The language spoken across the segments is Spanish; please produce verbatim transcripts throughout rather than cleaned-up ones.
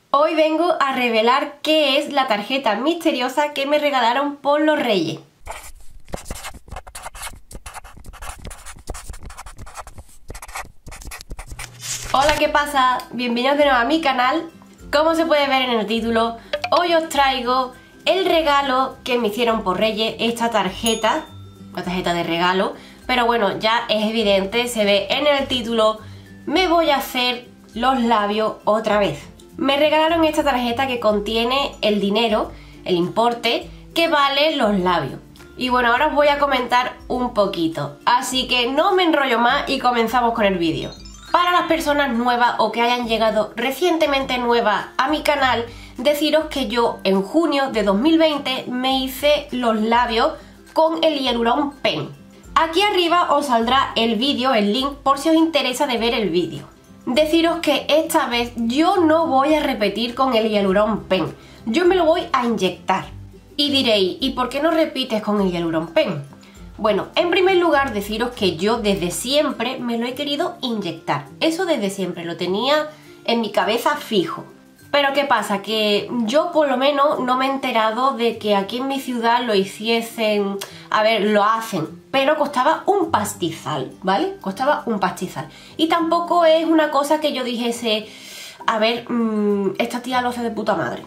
Hoy vengo a revelar qué es la tarjeta misteriosa que me regalaron por los Reyes. Hola, ¿qué pasa? Bienvenidos de nuevo a mi canal. Como se puede ver en el título, hoy os traigo el regalo que me hicieron por Reyes, esta tarjeta, la tarjeta de regalo. Pero bueno, ya es evidente, se ve en el título, me voy a hacer los labios otra vez. Me regalaron esta tarjeta que contiene el dinero, el importe que vale los labios. Y bueno, ahora os voy a comentar un poquito, así que no me enrollo más y comenzamos con el vídeo. Para las personas nuevas o que hayan llegado recientemente nuevas a mi canal, deciros que yo en junio de dos mil veinte me hice los labios con el Hyaluron Pen. Aquí arriba os saldrá el vídeo, el link, por si os interesa de ver el vídeo. Deciros que esta vez yo no voy a repetir con el Hyaluron Pen, yo me lo voy a inyectar. Y diréis, ¿y por qué no repites con el Hyaluron Pen? Bueno, en primer lugar deciros que yo desde siempre me lo he querido inyectar. Eso desde siempre, lo tenía en mi cabeza fijo. Pero ¿qué pasa? Que yo por lo menos no me he enterado de que aquí en mi ciudad lo hiciesen... A ver, lo hacen, pero costaba un pastizal, ¿vale? Costaba un pastizal. Y tampoco es una cosa que yo dijese, a ver, mmm, esta tía lo hace de puta madre.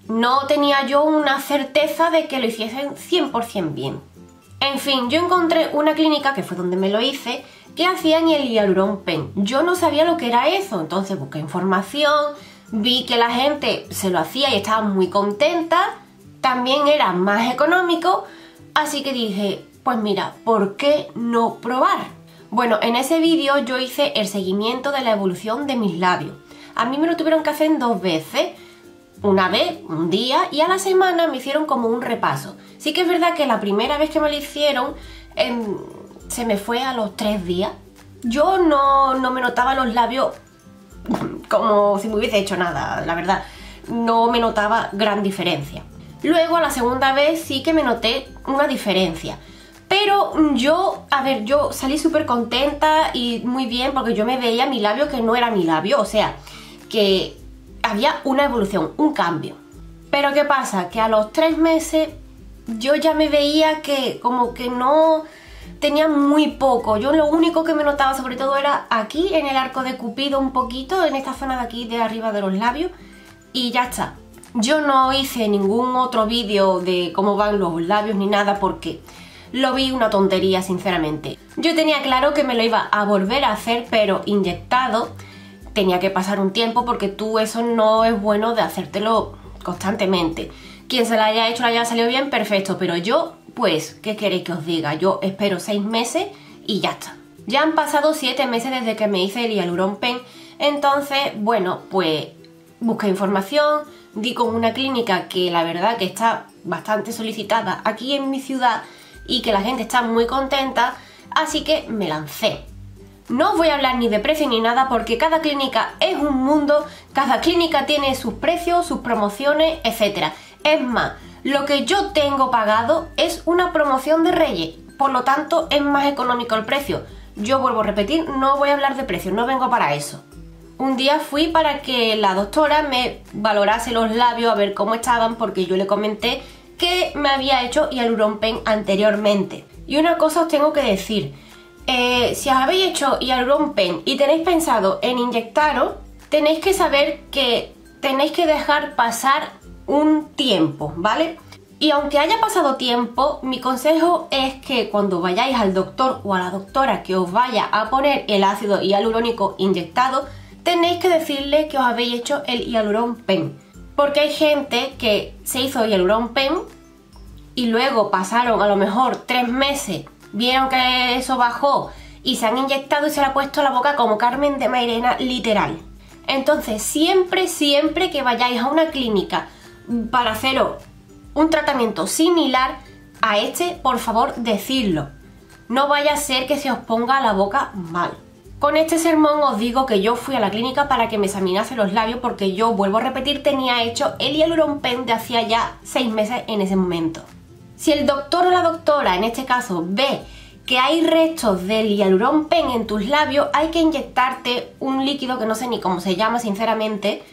No tenía yo una certeza de que lo hiciesen cien por cien bien. En fin, yo encontré una clínica, que fue donde me lo hice, que hacían el Hyaluron Pen. Yo no sabía lo que era eso, entonces busqué información, vi que la gente se lo hacía y estaba muy contenta, también era más económico, así que dije, pues mira, ¿por qué no probar? Bueno, en ese vídeo yo hice el seguimiento de la evolución de mis labios. A mí me lo tuvieron que hacer dos veces. Una vez, un día, y a la semana me hicieron como un repaso. Sí que es verdad que la primera vez que me lo hicieron eh, se me fue a los tres días. Yo no, no me notaba los labios como si me hubiese hecho nada, la verdad. No me notaba gran diferencia. Luego a la segunda vez sí que me noté una diferencia. Pero yo, a ver, yo salí súper contenta y muy bien porque yo me veía mi labio que no era mi labio. O sea, que... había una evolución, un cambio. Pero ¿qué pasa? Que a los tres meses yo ya me veía que como que no tenía muy poco. Yo lo único que me notaba sobre todo era aquí en el arco de Cupido un poquito, en esta zona de aquí de arriba de los labios, y ya está. Yo no hice ningún otro vídeo de cómo van los labios ni nada porque lo vi una tontería, sinceramente. Yo tenía claro que me lo iba a volver a hacer, pero inyectado. Tenía que pasar un tiempo porque tú eso no es bueno de hacértelo constantemente. Quien se la haya hecho, la haya salido bien, perfecto. Pero yo, pues, ¿qué queréis que os diga? Yo espero seis meses y ya está. Ya han pasado siete meses desde que me hice el Hyaluron Pen. Entonces, bueno, pues busqué información, di con una clínica que la verdad que está bastante solicitada aquí en mi ciudad y que la gente está muy contenta, así que me lancé. No os voy a hablar ni de precio ni nada porque cada clínica es un mundo, cada clínica tiene sus precios, sus promociones, etcétera. Es más, lo que yo tengo pagado es una promoción de Reyes, por lo tanto es más económico el precio. Yo vuelvo a repetir, no voy a hablar de precios, no vengo para eso. Un día fui para que la doctora me valorase los labios a ver cómo estaban porque yo le comenté que me había hecho Hyaluron Pen anteriormente. Y una cosa os tengo que decir. Eh, si os habéis hecho Hyaluron Pen y tenéis pensado en inyectaros, tenéis que saber que tenéis que dejar pasar un tiempo, ¿vale? Y aunque haya pasado tiempo, mi consejo es que cuando vayáis al doctor o a la doctora que os vaya a poner el ácido hialurónico inyectado, tenéis que decirle que os habéis hecho el Hyaluron Pen. Porque hay gente que se hizo Hyaluron Pen y luego pasaron a lo mejor tres meses, vieron que eso bajó y se han inyectado y se le ha puesto la boca como Carmen de Mairena, literal. Entonces siempre, siempre que vayáis a una clínica para haceros un tratamiento similar a este, por favor decidlo. No vaya a ser que se os ponga la boca mal. Con este sermón os digo que yo fui a la clínica para que me examinase los labios porque yo, vuelvo a repetir, tenía hecho el Hyaluron Pen de hacía ya seis meses en ese momento. Si el doctor o la doctora, en este caso, ve que hay restos del Hyaluron Pen en tus labios, hay que inyectarte un líquido que no sé ni cómo se llama, sinceramente,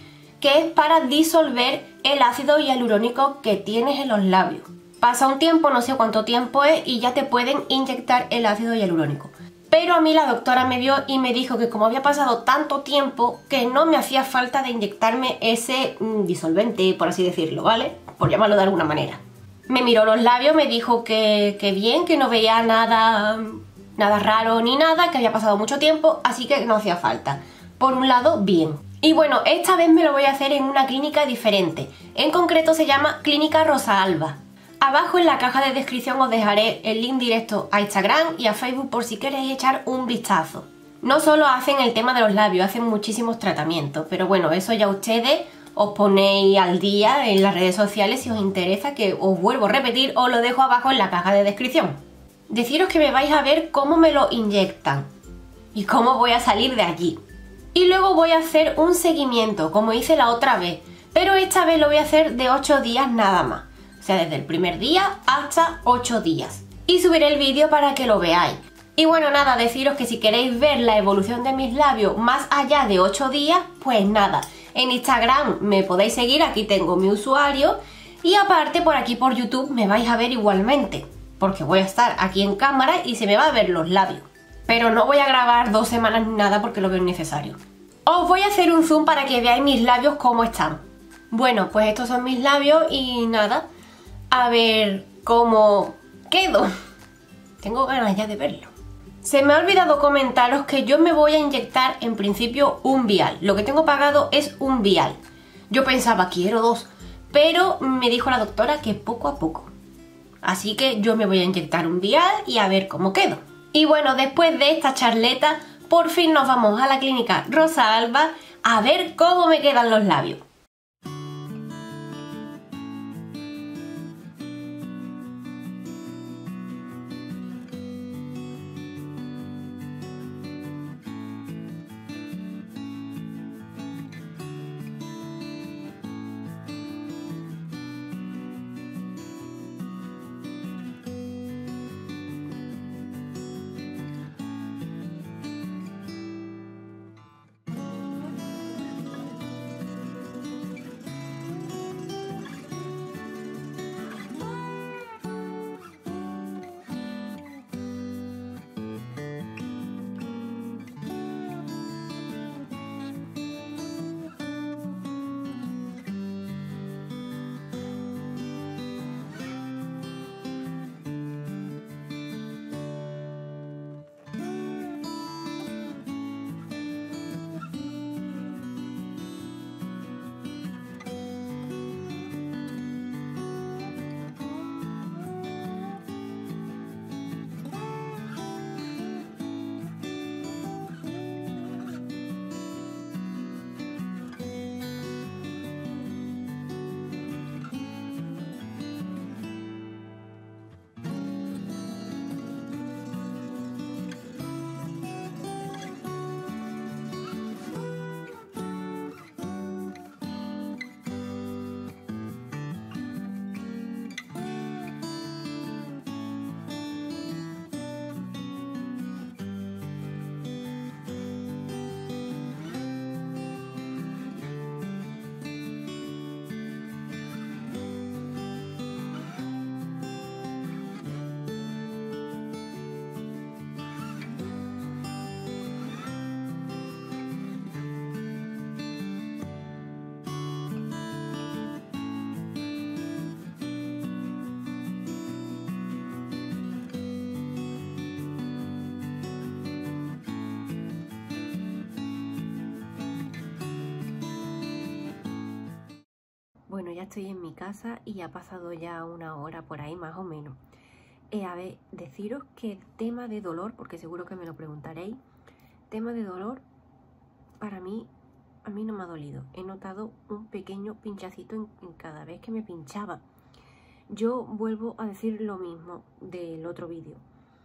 que es para disolver el ácido hialurónico que tienes en los labios. Pasa un tiempo, no sé cuánto tiempo es, y ya te pueden inyectar el ácido hialurónico. Pero a mí la doctora me vio y me dijo que como había pasado tanto tiempo, que no me hacía falta de inyectarme ese mmm, disolvente, por así decirlo, ¿vale? Por llamarlo de alguna manera. Me miró los labios, me dijo que, que bien, que no veía nada, nada raro ni nada, que había pasado mucho tiempo, así que no hacía falta. Por un lado, bien. Y bueno, esta vez me lo voy a hacer en una clínica diferente. En concreto se llama Clínica Rosa Alba. Abajo en la caja de descripción os dejaré el link directo a Instagram y a Facebook por si queréis echar un vistazo. No solo hacen el tema de los labios, hacen muchísimos tratamientos, pero bueno, eso ya ustedes os ponéis al día en las redes sociales si os interesa, que os vuelvo a repetir, os lo dejo abajo en la caja de descripción. Deciros que me vais a ver cómo me lo inyectan y cómo voy a salir de allí. Y luego voy a hacer un seguimiento, como hice la otra vez, pero esta vez lo voy a hacer de ocho días nada más. O sea, desde el primer día hasta ocho días. Y subiré el vídeo para que lo veáis. Y bueno, nada, deciros que si queréis ver la evolución de mis labios más allá de ocho días, pues nada. En Instagram me podéis seguir, aquí tengo mi usuario. Y aparte por aquí por YouTube me vais a ver igualmente. Porque voy a estar aquí en cámara y se me va a ver los labios. Pero no voy a grabar dos semanas ni nada porque lo veo innecesario. Os voy a hacer un zoom para que veáis mis labios cómo están. Bueno, pues estos son mis labios y nada. A ver cómo quedo. Tengo ganas ya de verlo. Se me ha olvidado comentaros que yo me voy a inyectar en principio un vial. Lo que tengo pagado es un vial. Yo pensaba, quiero dos, pero me dijo la doctora que poco a poco. Así que yo me voy a inyectar un vial y a ver cómo quedo. Y bueno, después de esta charleta, por fin nos vamos a la clínica Rosa Alba a ver cómo me quedan los labios. Bueno, ya estoy en mi casa y ha pasado ya una hora por ahí más o menos. Eh, a ver, deciros que el tema de dolor, porque seguro que me lo preguntaréis, tema de dolor, para mí, a mí no me ha dolido. He notado un pequeño pinchacito en, en cada vez que me pinchaba. Yo vuelvo a decir lo mismo del otro vídeo.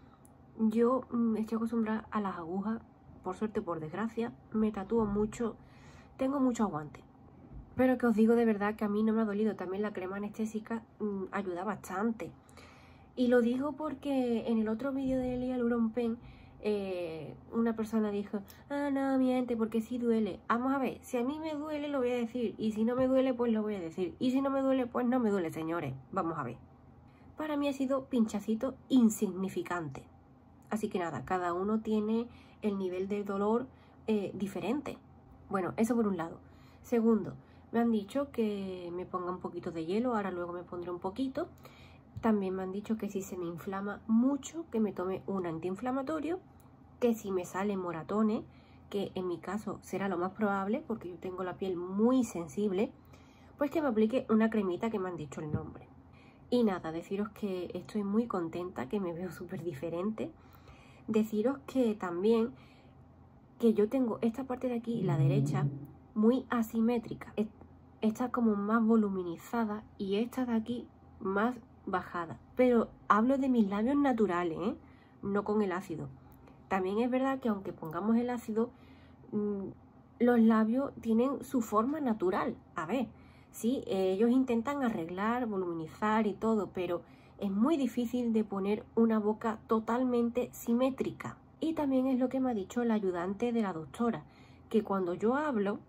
Yo mmm, estoy acostumbrada a las agujas, por suerte, por desgracia, me tatúo mucho, tengo mucho aguante. Pero que os digo de verdad que a mí no me ha dolido. También la crema anestésica mmm, ayuda bastante. Y lo digo porque en el otro vídeo del Hyalurón Pen eh, una persona dijo, ah, no, miente, porque sí duele. Vamos a ver, si a mí me duele lo voy a decir, y si no me duele pues lo voy a decir, y si no me duele pues no me duele, señores. Vamos a ver. Para mí ha sido pinchacito insignificante. Así que nada, cada uno tiene el nivel de dolor eh, diferente. Bueno, eso por un lado. Segundo, me han dicho que me ponga un poquito de hielo, ahora luego me pondré un poquito. También me han dicho que si se me inflama mucho, que me tome un antiinflamatorio, que si me salen moratones, que en mi caso será lo más probable porque yo tengo la piel muy sensible, pues que me aplique una cremita que me han dicho el nombre. Y nada, deciros que estoy muy contenta, que me veo súper diferente. Deciros que también que yo tengo esta parte de aquí, la derecha, muy asimétrica. Esta como más voluminizada y esta de aquí más bajada. Pero hablo de mis labios naturales, ¿eh? No con el ácido. También es verdad que aunque pongamos el ácido, mmm, los labios tienen su forma natural. A ver, sí, ellos intentan arreglar, voluminizar y todo, pero es muy difícil de poner una boca totalmente simétrica. Y también es lo que me ha dicho el ayudante de la doctora, que cuando yo hablo,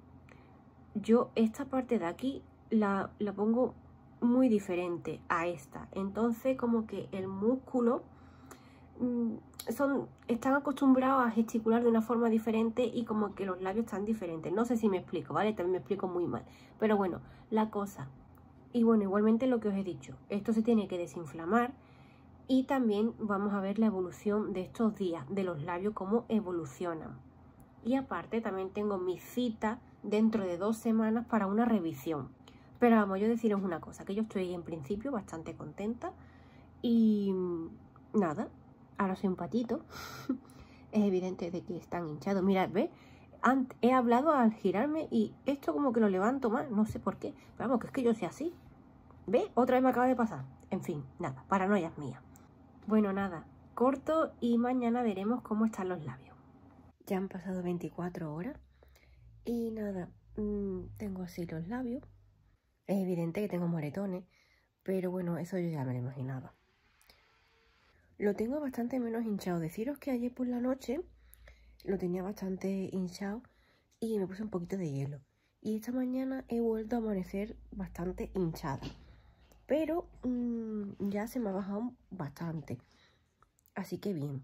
yo esta parte de aquí la, la pongo muy diferente a esta. Entonces como que el músculo mmm, son, están acostumbrados a gesticular de una forma diferente y como que los labios están diferentes. No sé si me explico, ¿vale? También me explico muy mal. Pero bueno, la cosa. Y bueno, igualmente lo que os he dicho, esto se tiene que desinflamar y también vamos a ver la evolución de estos días, de los labios, cómo evolucionan. Y aparte también tengo mi cita dentro de dos semanas para una revisión. Pero vamos, yo deciros una cosa, que yo estoy en principio bastante contenta y nada, ahora soy un patito. Es evidente de que están hinchados. Mirad, ¿ves? He hablado al girarme y esto como que lo levanto más, no sé por qué. Pero vamos, que es que yo soy así. ¿Ves? Otra vez me acaba de pasar. En fin, nada, paranoias mías. Bueno, nada, corto y mañana veremos cómo están los labios. Ya han pasado veinticuatro horas y nada, mmm, tengo así los labios. Es evidente que tengo moretones, pero bueno, eso yo ya me lo imaginaba. Lo tengo bastante menos hinchado. Deciros que ayer por la noche lo tenía bastante hinchado y me puse un poquito de hielo. Y esta mañana he vuelto a amanecer bastante hinchada. Pero mmm, ya se me ha bajado bastante. Así que bien.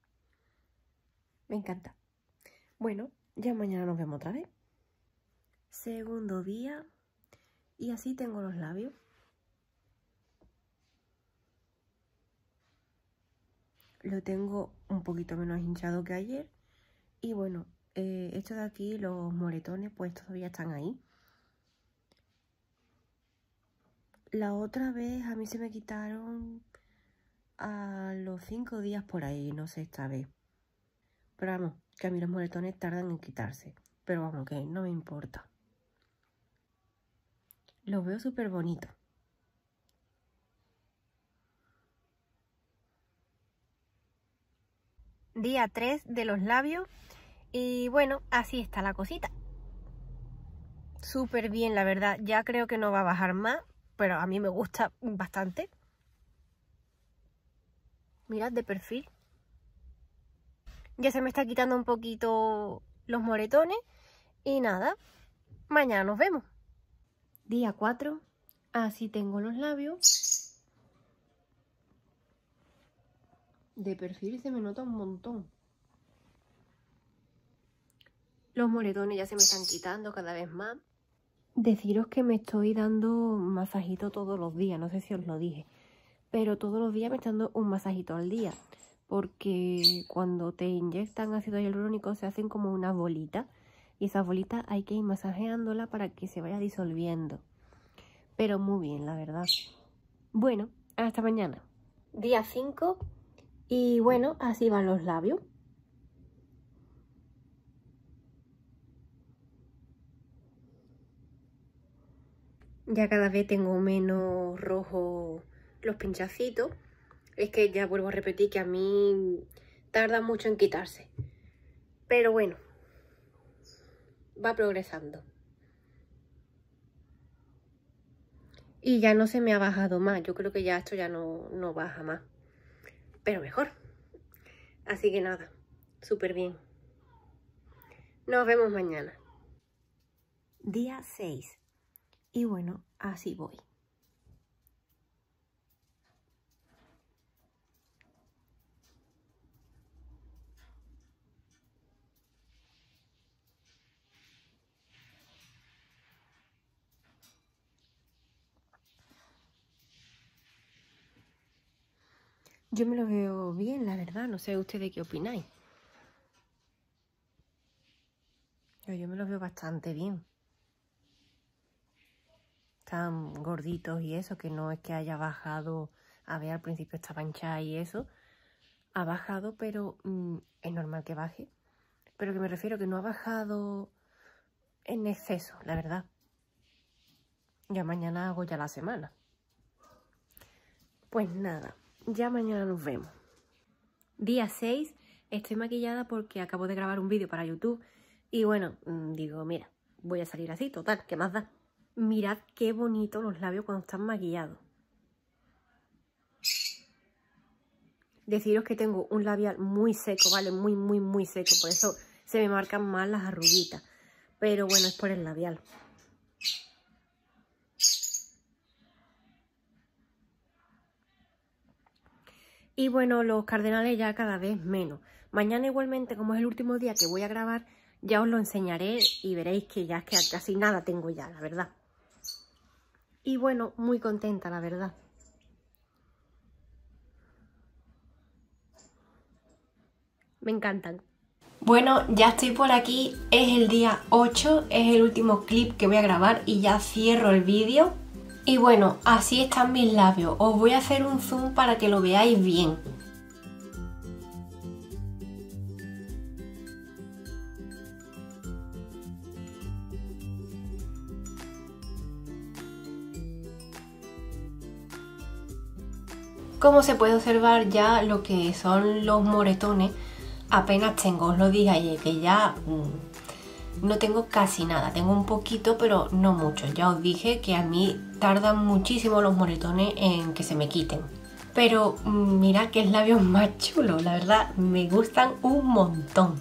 Me encanta. Bueno, ya mañana nos vemos otra vez. Segundo día. Y así tengo los labios. Lo tengo un poquito menos hinchado que ayer. Y bueno, eh, esto de aquí, los moretones, pues todavía están ahí. La otra vez a mí se me quitaron a los cinco días por ahí, no sé esta vez. Pero vamos, que a mí los moretones tardan en quitarse. Pero vamos, que no me importa. Los veo súper bonitos. Día tres de los labios. Y bueno, así está la cosita. Súper bien, la verdad. Ya creo que no va a bajar más, pero a mí me gusta bastante. Mirad de perfil. Ya se me está quitando un poquito los moretones. Y nada, mañana nos vemos. Día cuatro. Así tengo los labios. De perfil se me nota un montón. Los moretones ya se me están quitando cada vez más. Deciros que me estoy dando un masajito todos los días, no sé si os lo dije. Pero todos los días me estoy dando un masajito al día. Porque cuando te inyectan ácido hialurónico se hacen como una bolita. Y esas bolitas hay que ir masajeándola para que se vaya disolviendo. Pero muy bien, la verdad. Bueno, hasta mañana. Día cinco. Y bueno, así van los labios. Ya cada vez tengo menos rojo los pinchacitos. Es que ya vuelvo a repetir que a mí tarda mucho en quitarse. Pero bueno, va progresando. Y ya no se me ha bajado más. Yo creo que ya esto ya no, no baja más. Pero mejor. Así que nada, súper bien. Nos vemos mañana. Día seis. Y bueno, así voy. Yo me lo veo bien, la verdad. No sé ustedes qué opináis. Pero yo me los veo bastante bien. Están gorditos y eso, que no es que haya bajado. A ver, al principio estaba hinchada y eso. Ha bajado, pero mmm, es normal que baje. Pero que me refiero que no ha bajado en exceso, la verdad. Ya mañana hago ya la semana. Pues nada, ya mañana nos vemos. Día seis, estoy maquillada porque acabo de grabar un vídeo para YouTube. Y bueno, digo, mira, voy a salir así, total, ¿qué más da? Mirad qué bonitos los labios cuando están maquillados. Deciros que tengo un labial muy seco, ¿vale? Muy, muy, muy seco. Por eso se me marcan más las arruguitas. Pero bueno, es por el labial. Y bueno, los cardenales ya cada vez menos. Mañana igualmente, como es el último día que voy a grabar, ya os lo enseñaré y veréis que ya es que casi nada tengo ya, la verdad. Y bueno, muy contenta, la verdad. Me encantan. Bueno, ya estoy por aquí, es el día ocho, es el último clip que voy a grabar y ya cierro el vídeo. Y bueno, así están mis labios, os voy a hacer un zoom para que lo veáis bien. Como se puede observar ya lo que son los moretones, apenas tengo, os lo dije ayer, que ya mmm, no tengo casi nada, tengo un poquito pero no mucho. Ya os dije que a mí tardan muchísimo los moretones en que se me quiten. Pero mmm, mirad qué labios más chulos, la verdad me gustan un montón.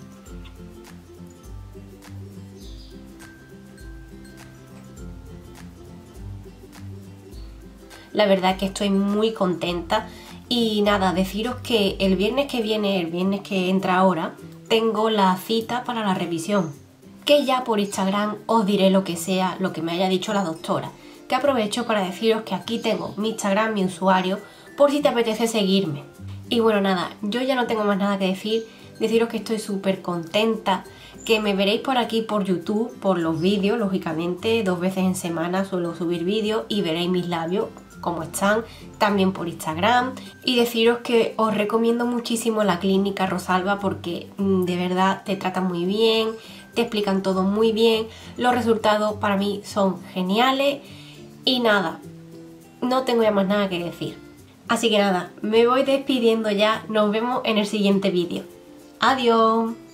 La verdad que estoy muy contenta. Y nada, deciros que el viernes que viene, el viernes que entra ahora, tengo la cita para la revisión. Que ya por Instagram os diré lo que sea, lo que me haya dicho la doctora. Que aprovecho para deciros que aquí tengo mi Instagram, mi usuario, por si te apetece seguirme. Y bueno, nada, yo ya no tengo más nada que decir. Deciros que estoy súper contenta, que me veréis por aquí por YouTube, por los vídeos, lógicamente, dos veces en semana suelo subir vídeos y veréis mis labios como están, también por Instagram. Y deciros que os recomiendo muchísimo la clínica Rosalba porque mmm, de verdad te tratan muy bien, te explican todo muy bien, los resultados para mí son geniales y nada, no tengo ya más nada que decir. Así que nada, me voy despidiendo ya, nos vemos en el siguiente vídeo. ¡Adiós!